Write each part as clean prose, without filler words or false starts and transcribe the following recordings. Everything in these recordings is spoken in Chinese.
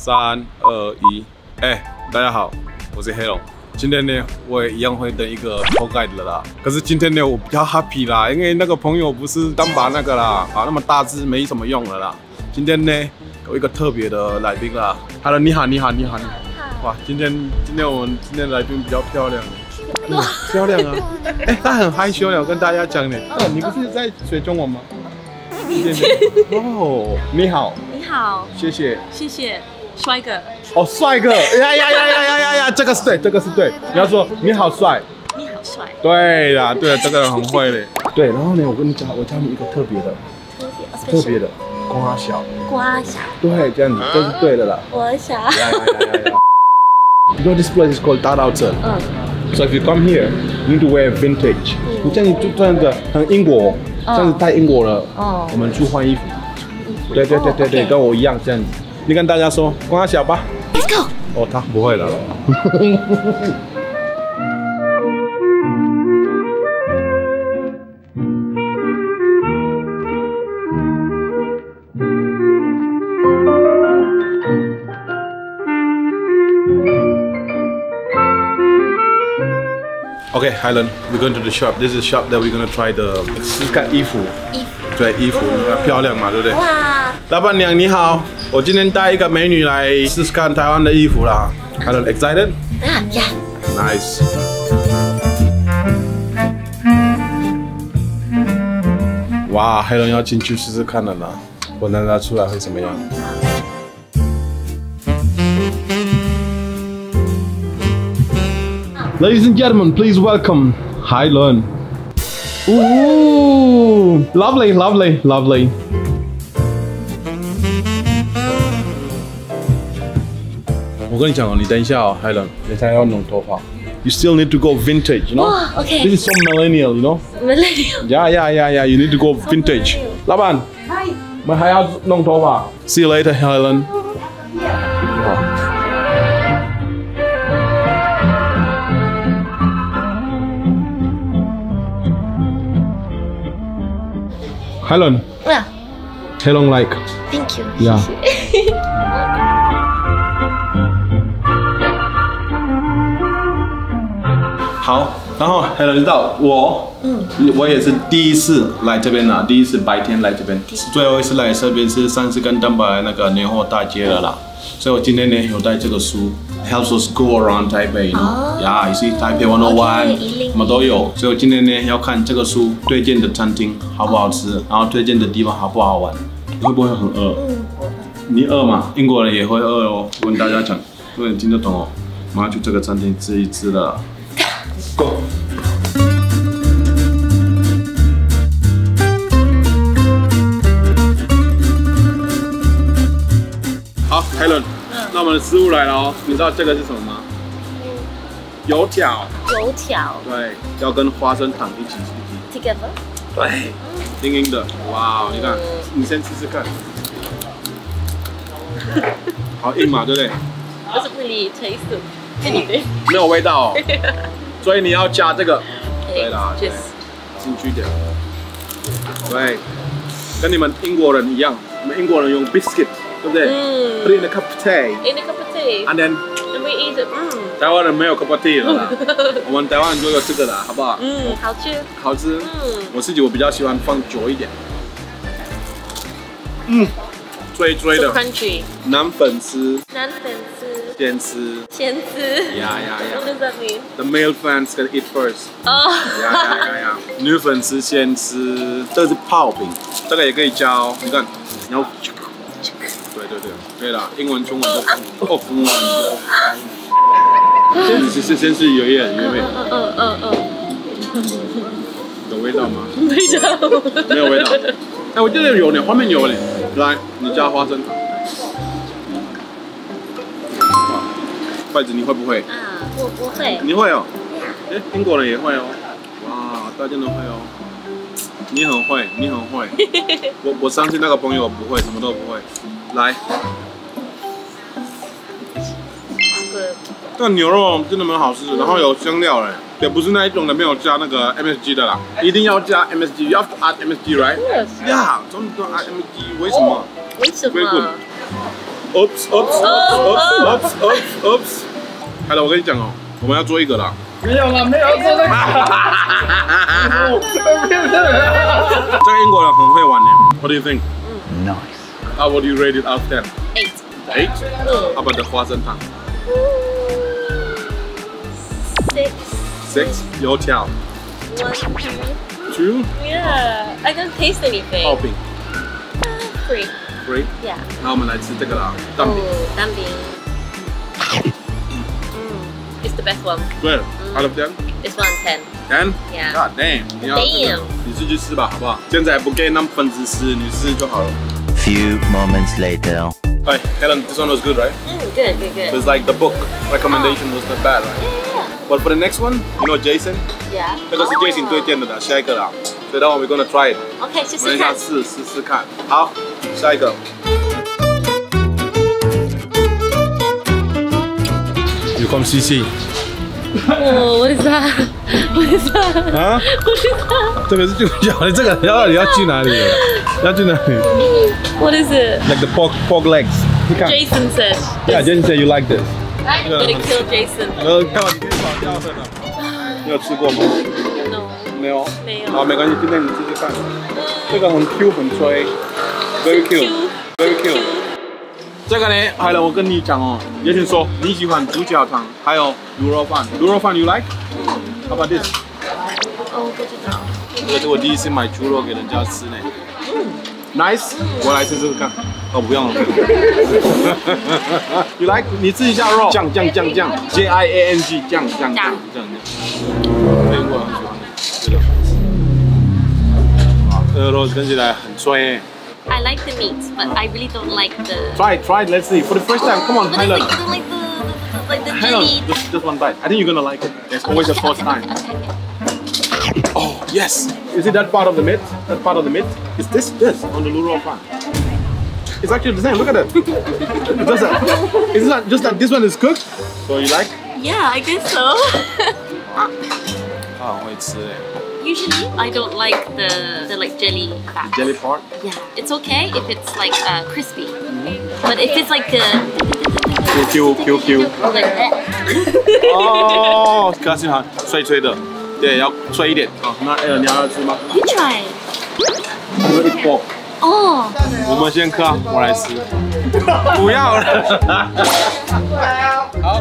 3、2、1，大家好，我是黑龙。今天呢，我也一样会登一个 tour guide 的啦。可是今天呢，我比较 happy 啦，因为那个朋友不是刚把那个啦，那么大只没什么用了啦。今天呢，有一个特别的来宾啦。Hello， 你好。哇，今天我们今天来宾比较漂亮。漂亮啊！他很害羞的，我跟大家讲呢。你不是在学中文吗？哦，你好，谢谢， 帅哥。 哦，帅哥，呀，这个是对，你要说你好帅， 你好帅。 对啦，这个人很会嘞。对，然后呢，我跟你讲，我教你一个特别的，瓜小，对，这样子，这是对的啦。 我想。 You know this place is called 大稻埕。So if you come here, you need to wear vintage. 你这样就这样子很英国，这样子太英国了。我们去换衣服。对，跟我一样这样子。你跟大家说，光小吧。 Let's go。 哦，他不会了。Okay, Highland, we're going to the shop. This is the shop that we're going to try the 试看衣服。对，衣服漂亮嘛，对不对？哇！老板娘你好，我今天带一个美女来试试看台湾的衣服啦。Highland, excited? Yeah. Nice. 哇，Highland要进去试试看了啦，我看它出来会怎么样。Ladies and gentlemen, please welcome Highland. Ooh, lovely. 我跟你讲哦，你等一下哦 ，Highland， 你才要弄头发。You still need to go vintage, you know? Oh, okay. This is so millennial, you know? Millennial. Yeah. You need to go vintage. 老板，我们还要弄头发。See you later, Highland. Highland. Yeah. Highland like. Thank you. Yeah. 好，然后Highland知道我也是第一次来这边啦，第一次白天来这边，最后一次来这边是上次跟登宝来那个年货大街了啦，所以我今天呢有带这个书。Helps us go around Taipei, you know? Yeah, you see Taipei 101，什么都有。所以我今天呢要看这个书推荐的餐厅好不好吃，然后推荐的地方好不好玩。你会不会很饿？你饿吗？英国人也会饿哦。我跟大家讲，如果你听得懂哦，马上去这个餐厅吃一吃了。Go。好 ，Helen。那我们的食物来了哦，你知道这个是什么吗？油条。对，要跟花生糖一起。 Together。 对，硬硬的，哇！你看，你先试试看。好硬嘛，对不对？ Doesn't really taste anything。 没有味道哦，所以你要加这个。对啦，进去一点。对，跟你们英国人一样，我们英国人用 biscuit。对不对？Put in a cup of tea. And then we eat it. 台湾人没有 cup of tea 了啦，我们台湾人就有这个啦，好不好？好吃。我自己我比较喜欢放久一点。追的。 Crunchy. 南粉丝。先吃。Yeah. What does that mean? The male fans can eat first. Yeah. 女粉丝先吃，这个是泡饼，这个也可以加哦。你看，然后。对啦，英文、中文都哦，中文。先是有一点原味。有味道吗？没有味道。哎，我记得有呢，后面有呢。来，你加花生糖。筷子你会不会？ 我不会。 你会哦？哎，英国人也会哦。哇，大家都会哦。你很会。我上次那个朋友不会，什么都不会。来，这个牛肉真的蛮好吃的，然后有香料嘞，也不是那一种的没有加那个 MSG 的啦，一定要加 MSG，you have to add MSG, right? Yeah, don't add MSG， 为什么？ 为什么？ Very good. Oops, oops, oops, oops, oops, oops. 好了，我跟你讲哦，我们要做一个啦。 没有了，没有做那个。 这个英国人很会玩的。What do you think? Nice. How would you rate it out of 10? 8. 8? How about the 花生糖 6. 6? 油条 1, 2? two. Yeah, I don't taste anything. 泡饼 3. 3? Yeah. 那我们来吃这个啦，蛋饼。 Oh, 蛋饼. It's the best one. 对 out of 10? This one 10. 10? Yeah. God damn. 你要 Damn. 你自己去吃吧，好不好？现在不给那么分子吃，你吃就好了。 Few moments later. Hey, Helen, this one was good, right? Good, good, good. It's like the book recommendation was not bad, right? But for the next one, you know Jason? Yeah. 这个是 Jason 推荐的啦，下一个啦。所以待会 we're gonna try it. OK， 试我们试看。 试看。好，下一个。You come CC。 Oh, what is that? What is that? 啊？ What is that? 这个是就讲的，这个到底要去哪里？要去哪里 What is it? ？Like the pork legs。你看。 Jason said. Yeah, Jason said you like this. I'm gonna kill Jason. 看完你可以跑掉的了。你有吃过吗？ No. 没有。 没有好，没关系，今天你试试看。这个很 Q 很脆 ，very Q，very Q。这个呢，还有我跟你讲哦，也请说你喜欢猪脚汤，还有卤肉饭。卤肉饭 you like？How about this？ Oh, 不知道。 这个是我第一次买猪肉给人家吃呢。Nice， 我来试试看。哦，不用了。You like？ 你吃一下肉，酱，JIANG，酱。对，我很喜欢这个。哇，这个肉吃起来很脆。 I like the meat, but I really don't like the. Try it. Let's see. For the first time, come on, But I Helen. don't like the Hang on, jelly. just one bite. I think you're gonna like it. It's always the first time. Okay. Oh yes. You see that part of the meat? That part of the meat? It's this on the luro pan. It's actually the same. Look at it. It's not just that this one is cooked. So you like? Yeah, I guess so. 啊，会吃哎。 Usually, I don't like the like jelly fat. Jelly part? Yeah, it's okay if it's like crispy, but if it's like Q. like that. 哦，可喜欢脆的，对，要脆一点。好，那你要吃吗？ You try. 我们一包。 Oh. 我们先喝，我来吃。不要了。好。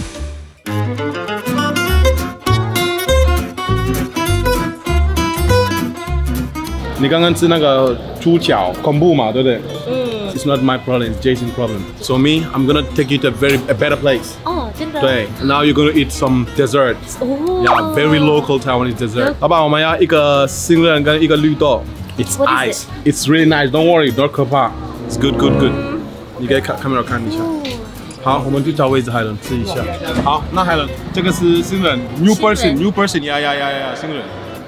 你刚刚吃那个猪脚恐怖嘛，对不对？It's not my problem, it's Jason's problem. So me, I'm gonna take you to a better place. 哦，真的。 对 ，Now you're gonna eat some desserts. 哦。 Yeah, very local Taiwanese dessert. 老板，我们要一个杏仁跟一个绿豆。It's What ice. is It's really nice. Don't worry, don't 可怕。It's good. 你可以看，camera看一下。好，我们就找位置，海伦吃一下。好，那海伦，这个是杏仁 ，new person，呀，杏仁。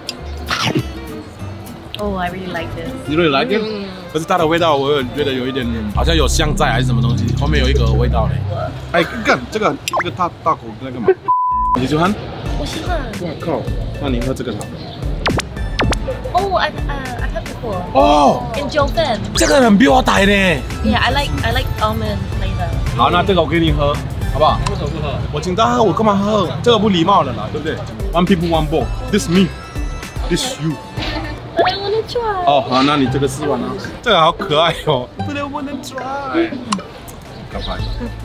Oh, I really like this. You really like it? 可是它的味道，我有觉得有一点，好像有香菜还是什么东西，后面有一个味道嘞。哎，干这个大口在干嘛？你喜欢？ 我喜欢。 哇靠！那你喝这个好。 Oh, I've had before. 哦， In Joven. 这个人比我歹呢。 Yeah, I like almond flavor. 好，那这个我给你喝，好不好？为什么不喝？我请他喝，我干嘛喝？这个不礼貌的啦，对不对 ？One people, one bowl. This me, this you. But I wanna try. 哦，好，那你这个吃完了。这个好可爱哦。But I wanna try. 干嘛？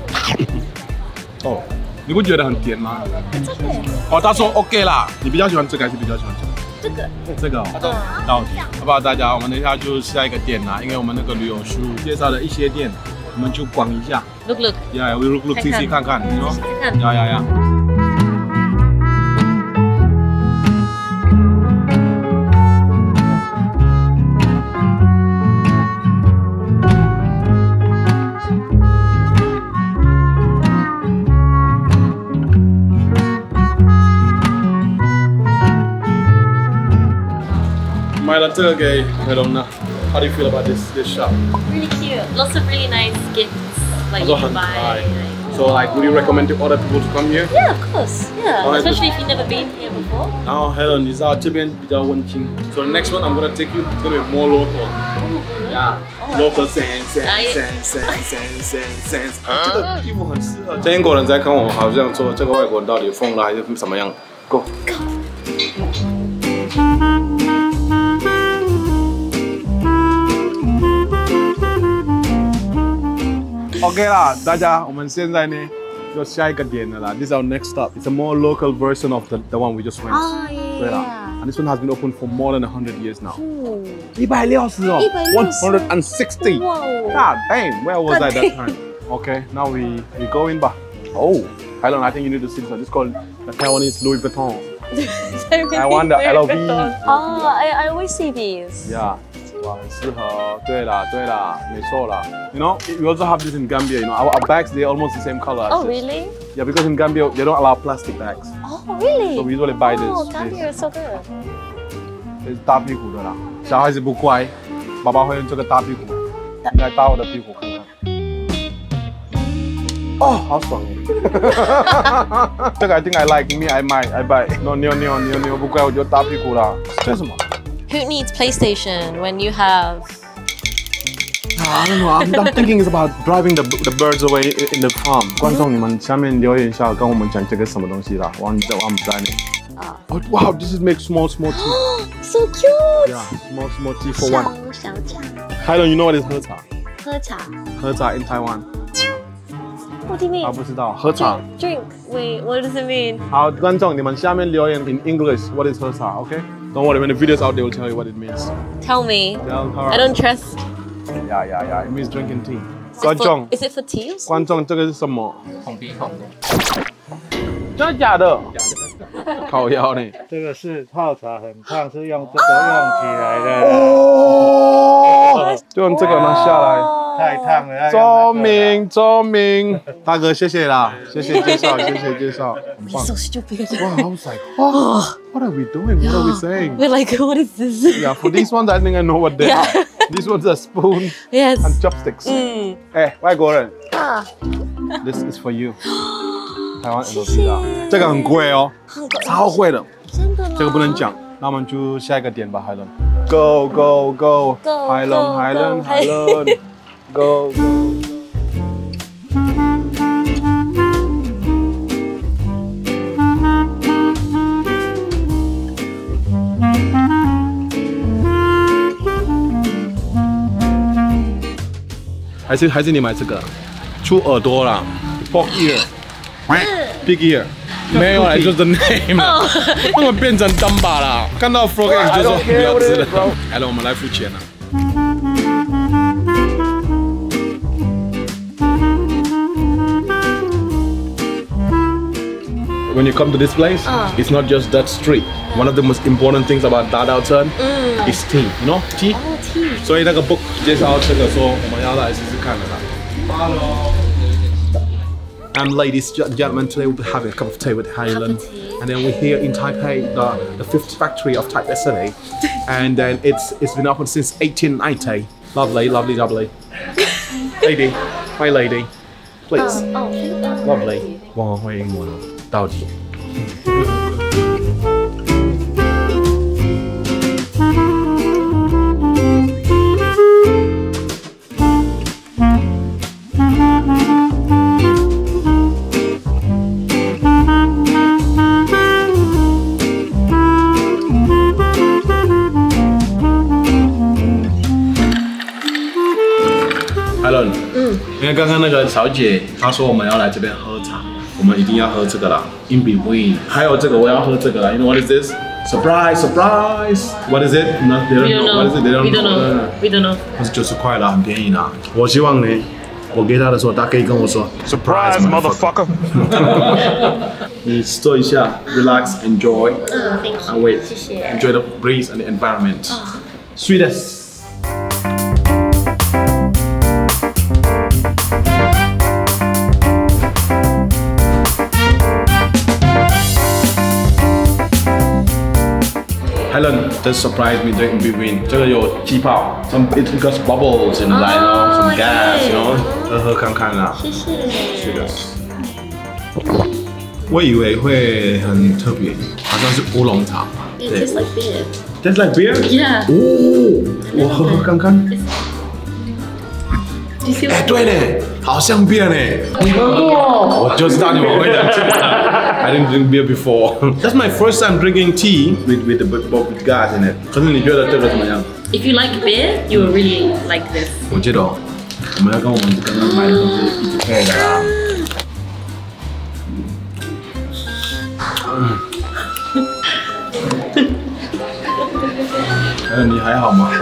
哦，你不觉得很甜吗？ It's okay. 哦，他说 OK 啦。你比较喜欢这个还是比较喜欢这个？ 这个哦，到底好不好？大家，我们等一下就下一个店啦，因为我们那个旅游书介绍了一些店，我们就逛一下。 Look. Yeah, we look, see, 看看，你说？ 看。 呀。买了这个给海龙呢。How do you feel about this shop? Really cute. Lots of really nice gifts like you can buy. So like, would you recommend to other people to come here? Yeah, of course. Yeah, Alright. especially if you've never been here before. 然后 Helen，你知道这边比较温馨。So the next one I'm gonna take you, it's gonna be more local. Oh, Local sense。这个衣服很适合。这英国人在看我，好像说这个外国人到底疯了还是怎么样 ？Go。OK 啦，大家，我们现在呢就下一个点了啦。This is our next stop. It's a more local version of the one we just went. 对啦。And this one has been open for more than 100 years now. 160哦，160。God damn, where was I that time? Okay, now we go in 吧。Oh, Helen, I think you need to see this one. It's called the Taiwanese Louis Vuitton. I want the LV. Oh, I always see these. Yeah. 哇，很适合。对啦，没错啦。You know, we also have this in Gambia. You know, our bags they're almost the same color. Oh, really? Yeah, because in Gambia they don't allow plastic bags. Oh, really? So we usually buy this. Oh, Gambia is so good. 这是大屁股的啦，小孩子不乖，爸爸会用这个大屁股来打我的屁股看看。哦，好爽耶！这个 I think I like me, I buy. No, 牛不乖我就打屁股啦。这是什么？ Who needs PlayStation when you have? I don't know. I'm thinking it's about driving the birds away in the farm. 观众，你们下面留言一下，跟我们讲这个什么东西啦。我们在那。Oh, wow, this is make small teeth. So cute. Yeah, small teeth for one. 小茶。 Helen, you know what is 喝茶？ 喝茶。 喝茶 in Taiwan. What do you mean? 啊，不知道。喝茶。 Drink. Wait, what does it mean? 好，观众，你们下面留言 in English. What is 喝茶 ？Okay? Don't worry, when the video's out, they will tell you what it means. Tell me. Tell her. I don't trust. Yeah. It means drinking tea. 观众 Is it for tea? 观众，这个是什么？ 红鼻孔的， 真的假的？烤腰呢？ 这个是泡茶很烫，是用这个用起来的。 哦，就用这个拿下来。 太烫了。 周明，大哥，谢谢啦，谢谢介绍，很棒。 So stupid. Wow, I was like, what are we doing? What are we saying? We're like, what is this? Yeah, for these ones, I think I know what they are. These ones are spoon Yes. and chopsticks. 哎，外国人啊 ，This is for you. 台湾 LV 的，这个很贵哦，超贵的， 真的吗？ 这个不能讲。那我们就下一个点吧，海伦。Go， 海伦 ，Go。还是你买这个，出耳朵啦 ，pork ear，big ear， 没有啦，就是 the name 啦，为什么变成单把啦？看到 frog egg 就说不要吃了。来了，我们来付钱了。When you come to this place, it's not just that street. One of the most important things about Dadao Turn is tea. You know tea? Oh, tea. 所以那个 book 介绍这个说我们要来试试看的啦。Hello. Ladies and gentlemen, today we'll be having a cup of tea with Helen. And then we're here in Taipei, the fifth factory of Taipei City. And then it's been open since 1890. Lovely. Lady, my lady, please. Lovely. 我会英文到底。Helen，因为刚刚那个小姐她说我们要来这边喝茶，我们一定要喝这个啦 ，In between。还有这个我要喝这个啦 ，You know what is this? Surprise! What is it? No, they don't know. What is it? They don't know. We don't know. 它是90块啦，很便宜啦。我希望呢，我给他的时候，他可以跟我说 Surprise, motherfucker！ 你坐一下 ，relax, enjoy. Thank you. And wait, 谢谢。 enjoy the breeze and the environment. Sweetest. Helen just surprised me in between. 这个有气泡 ，some it got bubbles in the line, some gas, you know. 喝看看啦。 谢谢。 是的。我以为会很特别，好像是乌龙茶。 It tastes like beer. Tastes like beer? Yeah. 哦，我喝看看。 you see 哎， what? 对嘞，好像变嘞。你喝过？我就知道你们会讲这个。I didn't drink beer before. That's my first time drinking tea with gas in it. 可是你觉得这个怎么样？ If you like beer, you will really like this. 我记得哦，我们要跟我们刚刚买的东西一起配的啦。你还好吗？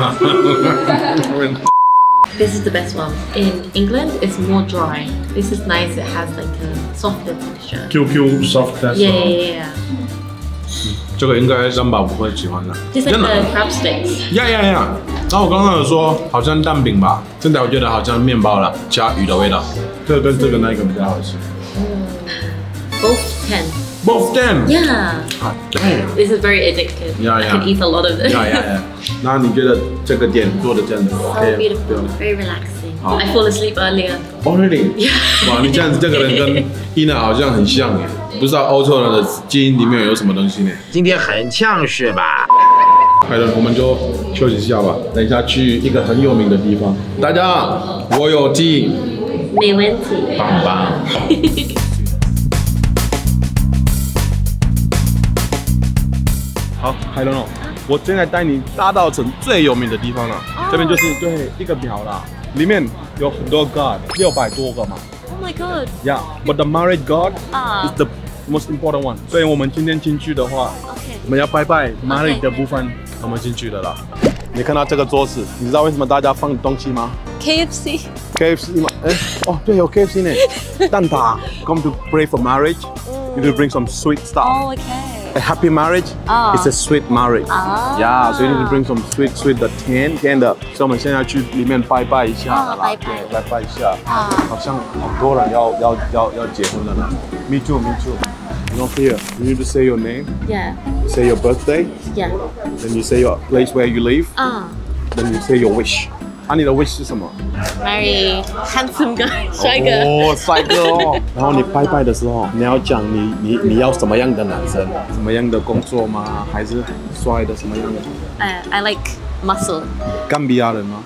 This is the best one. In England, it's more dry. This is nice. It has like a softer texture. QQ soft test. Yeah, yeah, yeah. 这个应该三宝不会喜欢的。 Just like the crab sticks. 呀。然后我刚刚有说好像蛋饼吧，现在我觉得好像面包了，加鱼的味道。这个跟这个那个比较好吃。 Both 10. Both them. Yeah. Damn. This is very addictive. Yeah, I yeah. can eat a lot of this. 呀。那你觉得这个店做的这样子 So OK？ beautiful. Very relaxing. Oh. I fall asleep earlier. Oh really？ Yeah. 哇，你这样子这个人跟伊娜好像很像耶，不知道欧洲人的基因里面有什么东西呢？ 今天很呛是吧？ 好的，我们就休息一下吧，等一下去一个很有名的地方。大家好，我有 tea， 没问题。 棒棒。好，海伦哦，我现在带你大稻埕最有名的地方了，这边就是对一个表啦，里面有很多 god，600多个嘛。 Oh my god. Yeah, but the married god 啊 is the most important one. 所以我们今天进去的话， Okay. 我们要拜拜 married 的部分，我们进去的啦。你看到这个桌子，你知道为什么大家放东西吗 KFC. ？KFC 吗？哎，哦，对，有 KFC 呢。蛋挞 come to pray for marriage. You need to bring some sweet stuff. Oh, okay. A happy marriage is a sweet marriage. Yeah, so you need to bring some sweet 的甜的。所以我们现在去里面拜拜一下的啦， 拜拜对，拜拜一下。好像很多人要结婚了呢。Me too. Not here. You need to say your name, Yeah. say your birthday, Yeah. then you say your place where you live, 啊 then you say your wish. 啊，你的 wish 是什么？ ，Marry handsome guy，帅哥。 哦，帅哥哦。然后你拜拜的时候，你要讲你要什么样的男生，什么样的工作吗？还是帅的什么样的？ I like muscle. 甘比亚人吗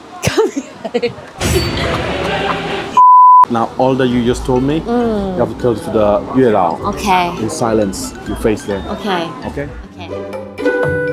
？Now all that you just told me, you have to tell to the 月老 Okay. in silence. You face them. Okay. Okay? Okay.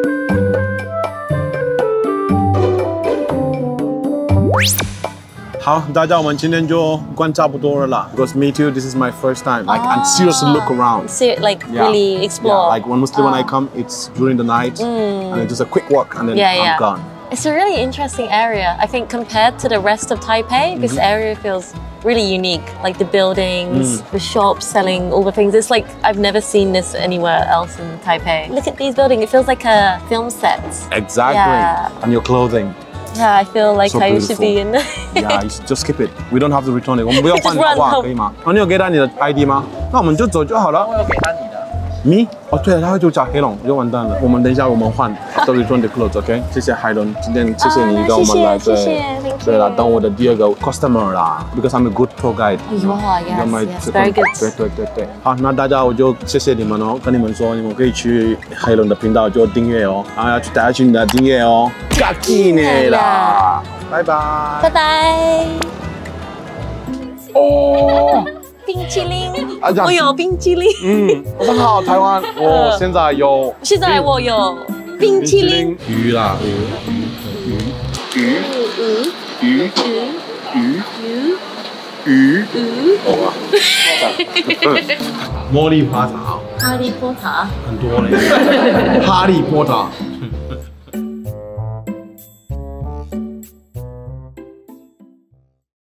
好，大家，我们今天就观差不多了啦。Because me too, this is my first time. Like I'm seriously look around. Like Yeah. really explore. Yeah, like mostly when I come, it's during the night, and then just a quick walk, and then I'm gone. It's a really interesting area. I think compared to the rest of Taipei, this area feels really unique. Like the buildings, the shops selling all the things. It's like I've never seen this anywhere else in Taipei. Look at these buildings. It feels like a film set. Exactly. Yeah. And your clothing. Yeah, I feel like So I should be in there. Yeah, just keep it. We don't have to return it. 我们不要换 Just run 好不好？ home. 可以吗？哦，你有给他你的 ID 吗？那我们就走就好了。我有给他你的。Me？哦，对了，他会就讲黑龙，就完蛋了。我们等一下我们换 after return the clothes，OK？ 谢谢海伦，今天谢谢你跟我们来， 谢谢对 thank you 对了，当我的第二个 customer 啦，because I'm a good tour guide。 You are, yes, You're my yes, very good. 对。好，那大家我就谢谢你们哦，跟你们说，你们可以去海伦的频道就订阅哦，然后要去大家去你的订阅哦，加记你啦，拜拜。 拜拜。 哦。 冰淇淋， 啊这样我有冰淇淋。 很好，台湾，我现在有现在我有冰淇淋。 鱼啦，鱼，好啊，茉莉花茶哈利波特。 很多嘞，哈利波特。